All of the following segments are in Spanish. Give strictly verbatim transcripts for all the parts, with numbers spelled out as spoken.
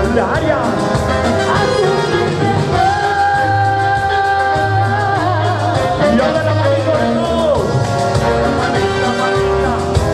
La área. Y ahora la manito de todos. La manita, manita.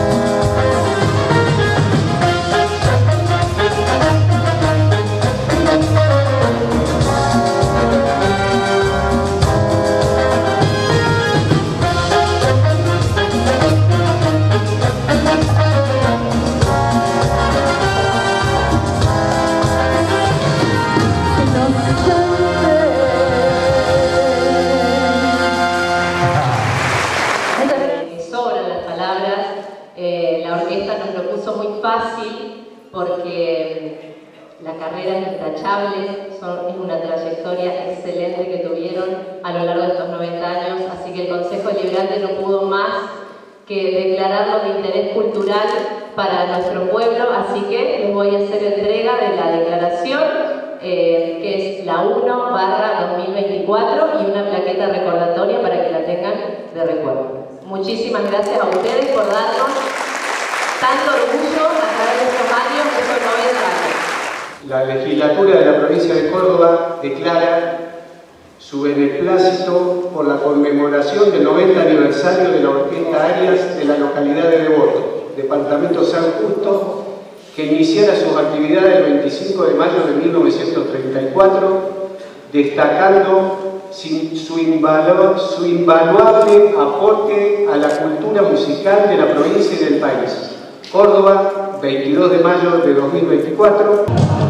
Fácil porque la carrera es intachable, son, es una trayectoria excelente que tuvieron a lo largo de estos noventa años, así que el Consejo Deliberante no pudo más que declararlo de interés cultural para nuestro pueblo, así que les voy a hacer entrega de la declaración, eh, que es la uno barra dos mil veinticuatro y una plaqueta recordatoria para que la tengan de recuerdo. Muchísimas gracias a ustedes por darnos tanto orgullo a través de estos años, de estos noventa años. La legislatura de la provincia de Córdoba declara su beneplácito por la conmemoración del noventa aniversario de la Orquesta Arias de la localidad de Devoto, departamento San Justo, que iniciara sus actividades el veinticinco de mayo de mil novecientos treinta y cuatro, destacando su invaluable, su invaluable aporte a la cultura musical de la provincia y del país. Córdoba, veintidós de mayo de dos mil veinticuatro.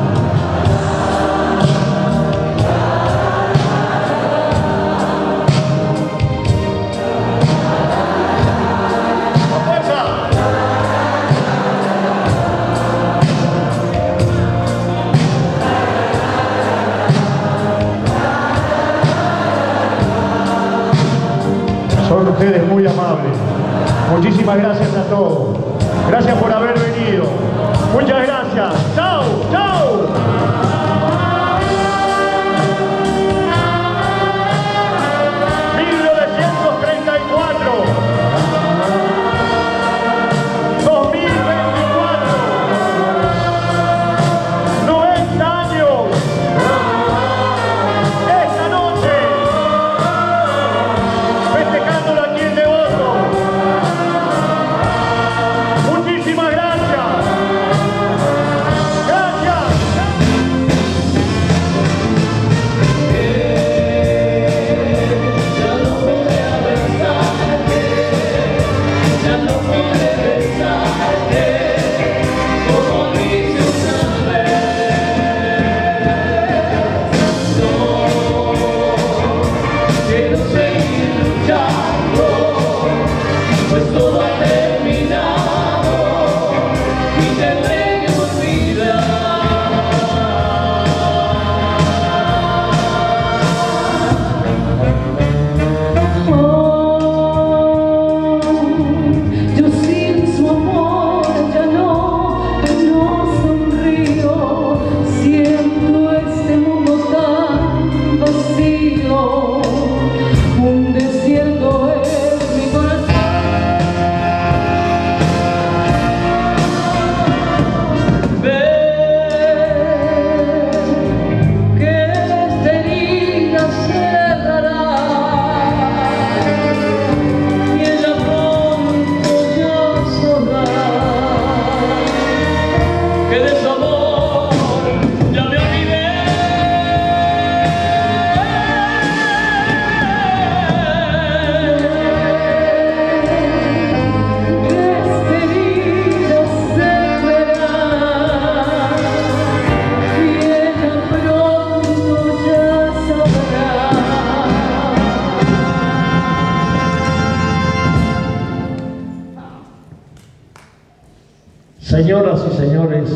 Son ustedes muy amables. Muchísimas gracias a todos. Gracias por haber venido. Muchas gracias. ¡Chao! ¡Chao! mil novecientos treinta y cuatro. dos mil veinticuatro. noventa años. Esta noche. Festejándolo aquí en Devoto. Muchísimas gracias. Gracias. Señoras y señores,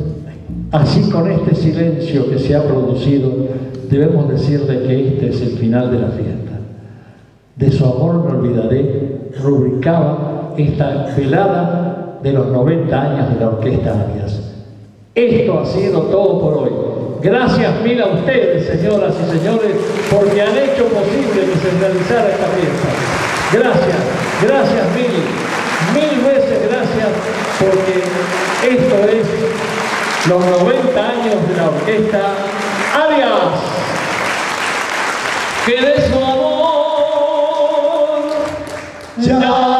así con este silencio que se ha producido, debemos decirle que este es el final de la fiesta. De su amor me olvidaré, rubricaba esta velada de los noventa años de la Orquesta Arias. Esto ha sido todo por hoy. Gracias mil a ustedes, señoras y señores, porque han hecho posible que se realizara esta fiesta. Gracias, gracias mil, mil veces gracias, porque esto es los noventa años de la orquesta Arias, que de su amor ya